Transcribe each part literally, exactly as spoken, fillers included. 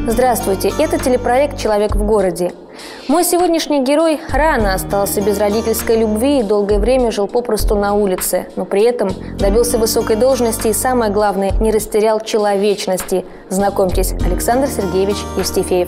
Здравствуйте, это телепроект «Человек в городе». Мой сегодняшний герой рано остался без родительской любви и долгое время жил попросту на улице, но при этом добился высокой должности и, самое главное, не растерял человечности. Знакомьтесь, Александр Сергеевич Евстифеев.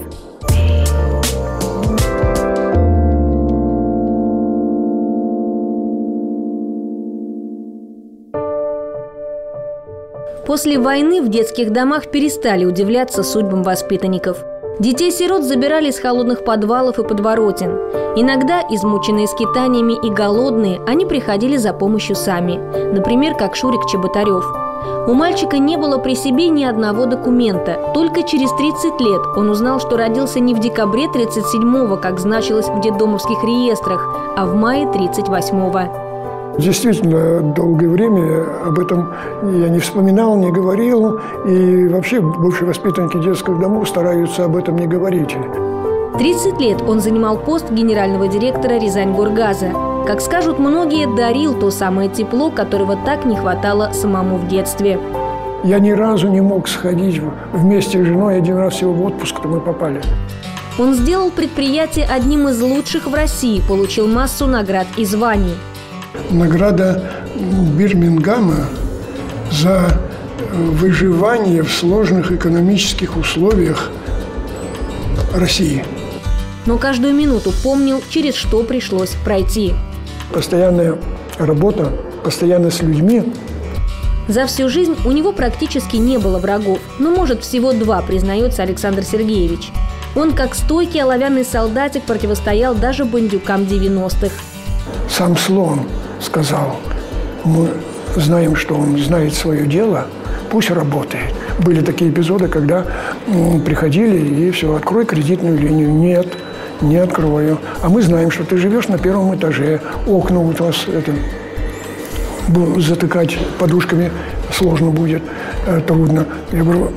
После войны в детских домах перестали удивляться судьбам воспитанников. Детей-сирот забирали из холодных подвалов и подворотен. Иногда, измученные скитаниями и голодные, они приходили за помощью сами. Например, как Шурик Чеботарев. У мальчика не было при себе ни одного документа. Только через тридцать лет он узнал, что родился не в декабре тридцать седьмого, как значилось в детдомовских реестрах, а в мае тридцать восьмого. Действительно, долгое время об этом я не вспоминал, не говорил. И вообще бывшие воспитанники детских домов стараются об этом не говорить. тридцать лет он занимал пост генерального директора Рязань-Горгаза. Как скажут многие, дарил то самое тепло, которого так не хватало самому в детстве. Я ни разу не мог сходить вместе с женой, один раз всего в отпуск-то мы попали. Он сделал предприятие одним из лучших в России, получил массу наград и званий. Награда Бирмингема за выживание в сложных экономических условиях России. Но каждую минуту помнил, через что пришлось пройти. Постоянная работа, постоянно с людьми. За всю жизнь у него практически не было врагов, но, может, всего два, признается Александр Сергеевич. Он, как стойкий оловянный солдатик, противостоял даже бандюкам девяностых. Сам слон сказал: мы знаем, что он знает свое дело, пусть работает. Были такие эпизоды, когда м, приходили и все, открой кредитную линию. Нет, не открою. А мы знаем, что ты живешь на первом этаже, окна у вас это, затыкать подушками сложно будет, э, трудно. Я говорю: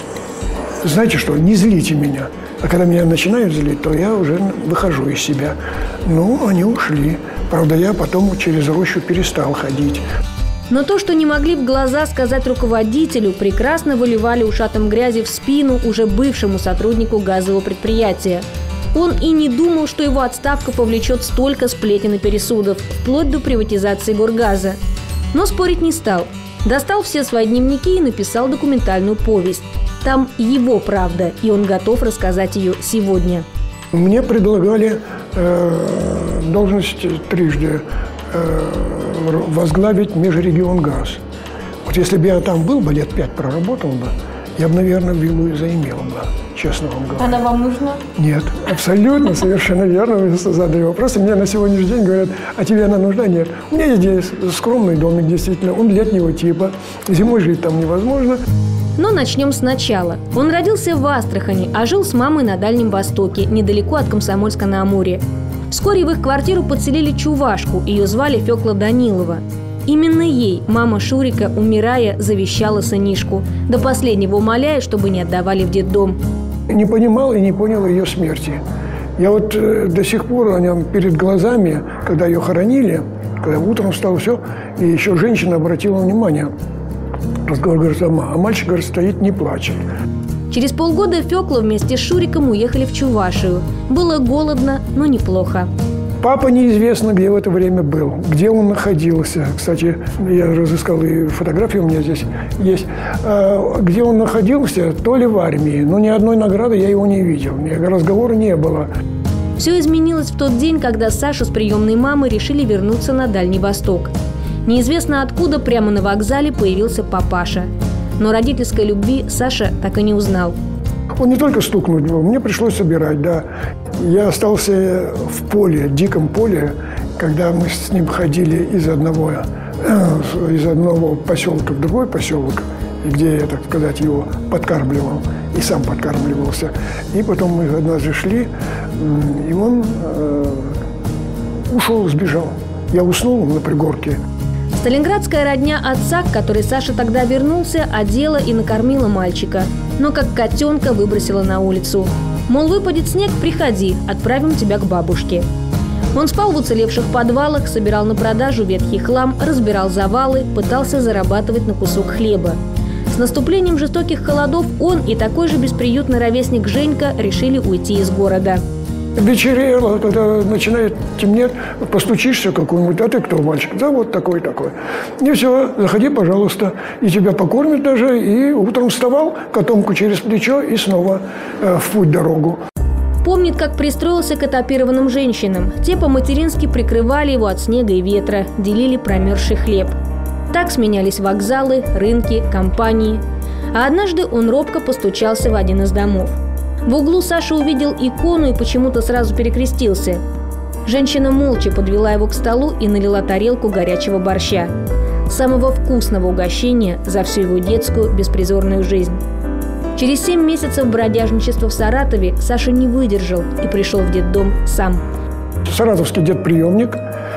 знаете что, не злите меня. А когда меня начинают злить, то я уже выхожу из себя. Ну, они ушли. Правда, я потом через рощу перестал ходить. Но то, что не могли в глаза сказать руководителю, прекрасно выливали ушатом грязи в спину уже бывшему сотруднику газового предприятия. Он и не думал, что его отставка повлечет столько сплетен и пересудов, вплоть до приватизации Горгаза. Но спорить не стал. Достал все свои дневники и написал документальную повесть. Там его правда, и он готов рассказать ее сегодня. Мне предлагали э, должность трижды э, возглавить Межрегионгаз. Вот если бы я там был бы, лет пять проработал бы, я бы, наверное, виллу и заимел бы, честно вам говорю. Она вам нужна? Нет, абсолютно, совершенно верно вы задали вопрос. Мне на сегодняшний день говорят: а тебе она нужна? Нет. У меня здесь скромный домик, действительно, он летнего типа, зимой жить там невозможно. Но начнем сначала. Он родился в Астрахани, а жил с мамой на Дальнем Востоке, недалеко от Комсомольска-на-Амуре. Вскоре в их квартиру подселили чувашку, ее звали Фёкла Данилова. Именно ей мама Шурика, умирая, завещала сынишку, до последнего умоляя, чтобы не отдавали в детдом. Не понимал и не понял ее смерти. Я вот э, до сих пор о нем перед глазами, когда ее хоронили, когда утром встал, все, и еще женщина обратила внимание. Разговор, говорит, сама, а мальчик, говорит, стоит, не плачет. Через полгода Фёкла вместе с Шуриком уехали в Чувашию. Было голодно, но неплохо. Папа неизвестно, где в это время был, где он находился. Кстати, я разыскал, и фотографии у меня здесь есть. А, где он находился, то ли в армии, но ни одной награды я его не видел, разговора не было. Все изменилось в тот день, когда Саша с приемной мамой решили вернуться на Дальний Восток. Неизвестно откуда прямо на вокзале появился папаша. Но родительской любви Саша так и не узнал. Он не только стукнуть был, мне пришлось собирать, да. Я остался в поле, диком поле, когда мы с ним ходили из одного, из одного поселка в другой поселок, где я, так сказать, его подкармливал и сам подкармливался. И потом мы однажды шли, и он э, ушел, сбежал. Я уснул на пригорке. Сталинградская родня отца, к которой Саша тогда вернулся, одела и накормила мальчика. Но как котенка выбросила на улицу. Мол, выпадет снег, приходи, отправим тебя к бабушке. Он спал в уцелевших подвалах, собирал на продажу ветхий хлам, разбирал завалы, пытался зарабатывать на кусок хлеба. С наступлением жестоких холодов он и такой же бесприютный ровесник Женька решили уйти из города. Вечерело, когда начинает темнеть, постучишься какому-нибудь, а ты кто, мальчик? Да вот такой-такой. И все, заходи, пожалуйста, и тебя покормят даже, и утром вставал, котомку через плечо и снова э, в путь-дорогу. Помнит, как пристроился к этапированным женщинам. Те по-матерински прикрывали его от снега и ветра, делили промерзший хлеб. Так сменялись вокзалы, рынки, компании. А однажды он робко постучался в один из домов. В углу Саша увидел икону и почему-то сразу перекрестился. Женщина молча подвела его к столу и налила тарелку горячего борща. Самого вкусного угощения за всю его детскую беспризорную жизнь. Через семь месяцев бродяжничества в Саратове Саша не выдержал и пришел в детдом сам. Саратовский детприемник,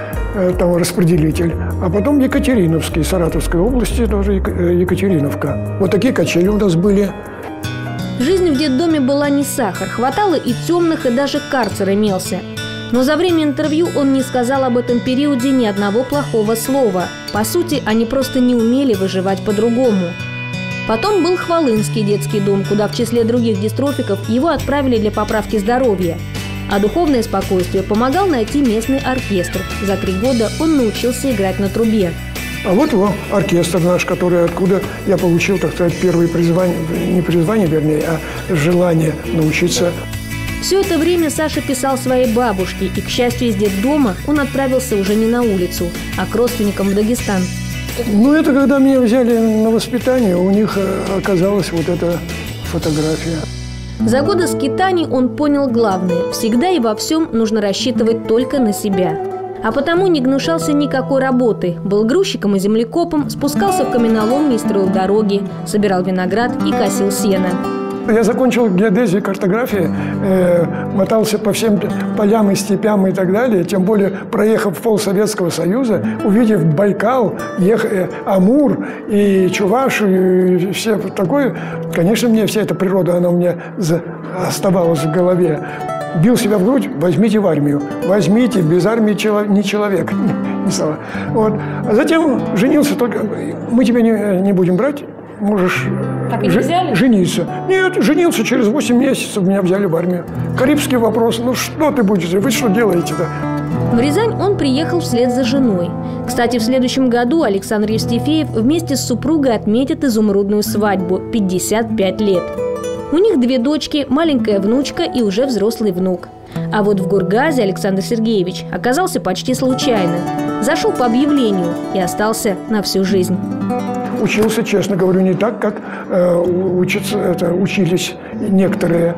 там распределитель, а потом Екатериновский, Саратовской области, тоже Екатериновка. Вот такие качели у нас были. Жизнь в детдоме была не сахар, хватало и темных, и даже карцер имелся. Но за время интервью он не сказал об этом периоде ни одного плохого слова. По сути, они просто не умели выживать по-другому. Потом был Хвалынский детский дом, куда в числе других дистрофиков его отправили для поправки здоровья. А духовное спокойствие помогал найти местный оркестр. За три года он научился играть на трубе. А вот его оркестр наш, который откуда я получил, так сказать, первые призвания, не призвания, вернее, а желание научиться. Все это время Саша писал своей бабушке, и, к счастью, из детдома он отправился уже не на улицу, а к родственникам в Дагестан. Ну, это когда меня взяли на воспитание, у них оказалась вот эта фотография. За годы скитаний он понял главное – всегда и во всем нужно рассчитывать только на себя. А потому не гнушался никакой работы. Был грузчиком и землекопом, спускался в каменоломни и строил дороги, собирал виноград и косил сено. Я закончил геодезию, картографию, э, мотался по всем полям и степям и так далее. Тем более, проехав пол Советского Союза, увидев Байкал, ех, э, Амур и Чувашию, и все такое, конечно, мне вся эта природа, она у меня за, оставалась в голове. Бил себя в грудь, возьмите в армию. Возьмите, без армии чело, не человек. Не стало. Вот. А затем женился, только мы тебя не, не будем брать, можешь так и не взяли? Жениться. Нет, женился, через восемь месяцев меня взяли в армию. Карибский вопрос, ну что ты будешь, вы что делаете-то? В Рязань он приехал вслед за женой. Кстати, в следующем году Александр Евстифеев вместе с супругой отметит изумрудную свадьбу – пятьдесят пять лет. У них две дочки, маленькая внучка и уже взрослый внук. А вот в Гургазе Александр Сергеевич оказался почти случайно. Зашел по объявлению и остался на всю жизнь. Учился, честно говорю, не так, как э, учатся, это, учились некоторые.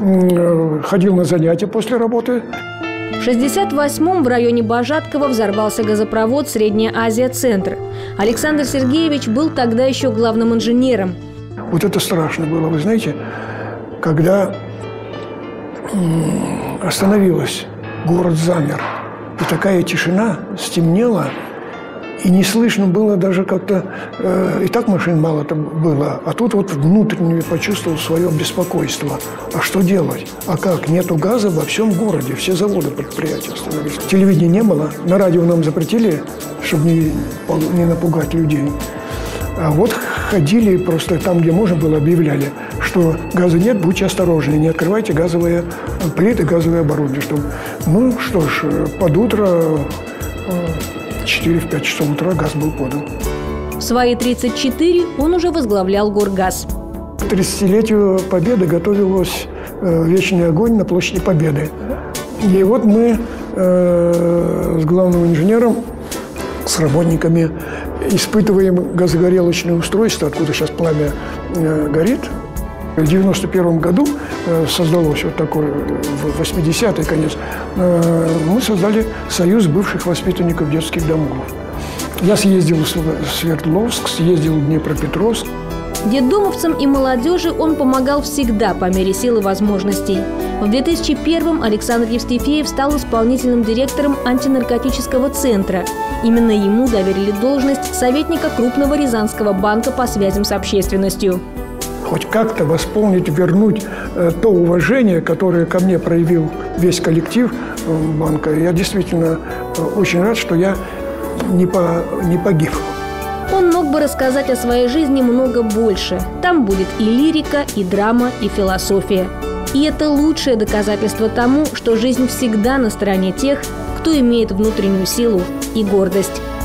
Э, ходил на занятия после работы. В шестьдесят восьмом в районе Божаткова взорвался газопровод «Средняя Азия-Центр». Александр Сергеевич был тогда еще главным инженером. Вот это страшно было, вы знаете, когда остановилась, город замер, и такая тишина, стемнело, и не слышно было даже как-то, э, и так машин мало там было, а тут вот внутренне почувствовал свое беспокойство. А что делать? А как? Нету газа во всем городе, все заводы, предприятия остановились. Телевидения не было, на радио нам запретили, чтобы не, не напугать людей. А вот ходили просто там, где можно было, объявляли, что газа нет, будьте осторожны, не открывайте газовые плиты, газовое оборудование. Чтобы... Ну что ж, под утро, в четыре-пять часов утра газ был подан. В свои тридцать четыре он уже возглавлял Горгаз. К тридцатилетию Победы готовилась вечный огонь на площади Победы. И вот мы э, с главным инженером, с работниками испытываем газогорелочное устройство, откуда сейчас пламя э, горит. В девяносто первом году э, создалось вот такое, в восьмидесятые конец, э, мы создали союз бывших воспитанников детских домов. Я съездил в Свердловск, съездил в Днепропетровск. Детдомовцам и молодежи он помогал всегда по мере сил и возможностей. В две тысячи первом Александр Евстифеев стал исполнительным директором антинаркотического центра. Именно ему доверили должность советника крупного Рязанского банка по связям с общественностью. Хоть как-то восполнить, вернуть э, то уважение, которое ко мне проявил весь коллектив э, банка. Я действительно э, очень рад, что я не, по, не погиб. Он мог бы рассказать о своей жизни много больше. Там будет и лирика, и драма, и философия. И это лучшее доказательство тому, что жизнь всегда на стороне тех, кто имеет внутреннюю силу и гордость.